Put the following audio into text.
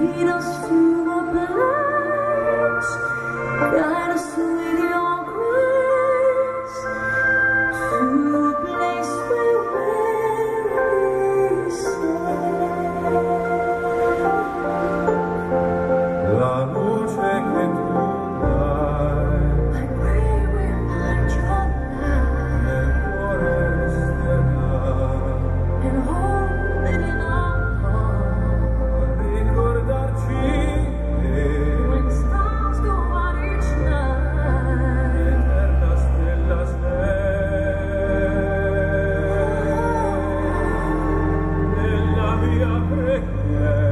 Lead us to a place, guide us with your grace, to a place where we stay. La luce che tu dai, I pray we'll find your light, nel cuore resterà, and hold it in our heart, ricordarci when stars go out each night, eterna stella sei, nella mia preghiera.